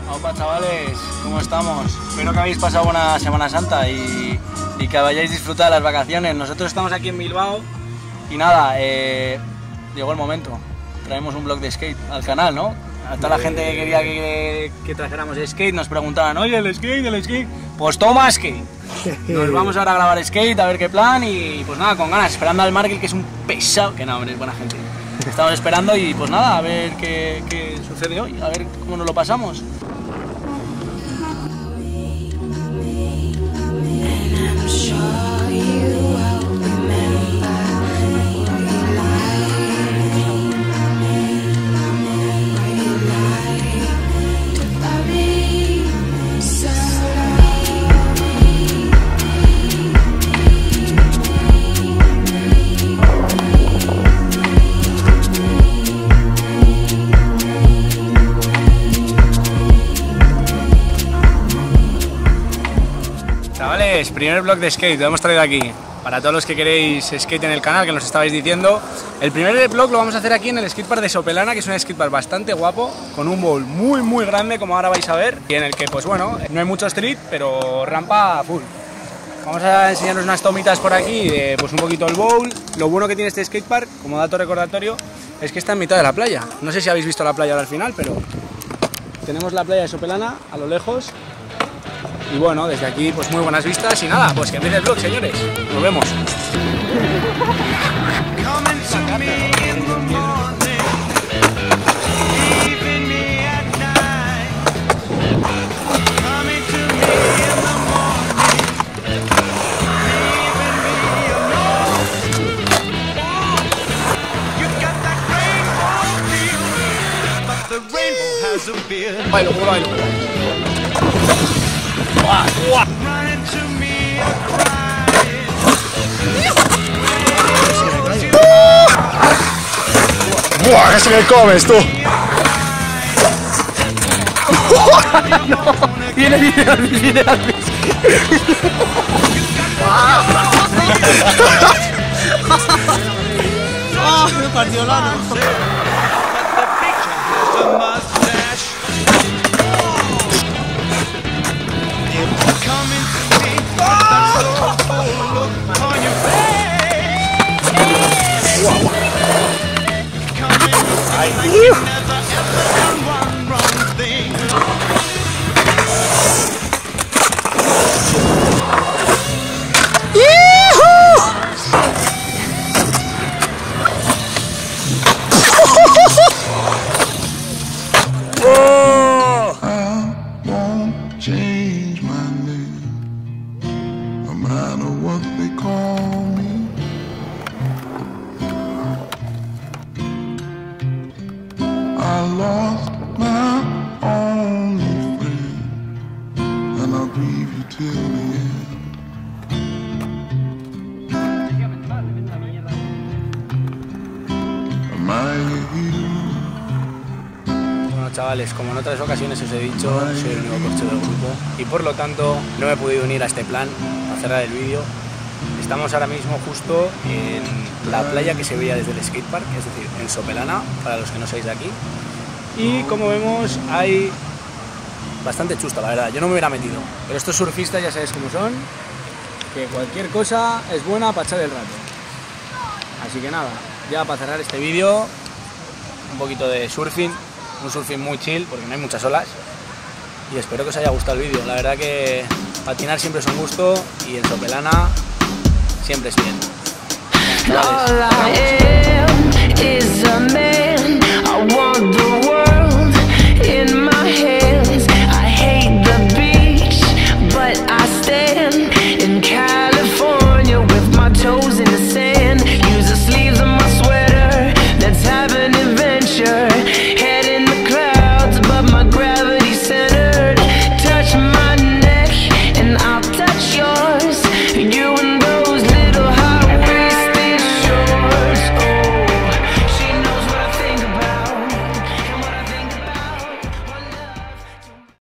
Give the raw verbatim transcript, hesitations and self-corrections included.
Opa chavales, ¿cómo estamos? Espero que habéis pasado buena Semana Santa y, y que hayáis disfrutado de las vacaciones. Nosotros estamos aquí en Bilbao y nada, eh, llegó el momento. Traemos un vlog de skate al canal, ¿no? A toda la gente que quería que, que trajéramos skate nos preguntaban, oye, el skate, el skate. Pues toma skate. Nos vamos ahora a grabar skate, a ver qué plan y pues nada, con ganas, esperando al Markel, que es un pesado, que no, hombre, es buena gente. Estamos esperando y pues nada, a ver qué, qué sucede hoy, a ver cómo nos lo pasamos. Chavales, primer vlog de skate, lo hemos traído aquí. Para todos los que queréis skate en el canal, que nos estabais diciendo. El primer vlog lo vamos a hacer aquí en el skatepark de Sopelana, que es un skatepark bastante guapo, con un bowl muy muy grande, como ahora vais a ver, y en el que pues bueno, no hay mucho street, pero rampa full. Vamos a enseñaros unas tomitas por aquí de pues un poquito el bowl. Lo bueno que tiene este skatepark, como dato recordatorio, es que está en mitad de la playa. No sé si habéis visto la playa ahora al final, pero tenemos la playa de Sopelana a lo lejos. Y bueno, desde aquí pues muy buenas vistas y nada, pues que empiece el vlog, señores. Nos vemos. Bailo, bailo. ¡Buah! ¡Buah! ¡Buah! ¡Casi me comes, tú! ¡No! ¡Viene, viene, viene, viene! ¡Ah! Me partió la mano. Bueno chavales, como en otras ocasiones os he dicho, soy el único corcho del grupo y por lo tanto no me he podido unir a este plan a cerrar el vídeo. Estamos ahora mismo justo en la playa que se veía desde el skatepark, es decir, en Sopelana, para los que no sois de aquí. Y como vemos hay bastante chusta, la verdad, yo no me hubiera metido, pero estos surfistas ya sabéis cómo son, que cualquier cosa es buena para echar el rato. Así que nada, ya para cerrar este vídeo, un poquito de surfing, un surfing muy chill porque no hay muchas olas y espero que os haya gustado el vídeo. La verdad que patinar siempre es un gusto y en Sopelana siempre es bien. Vale,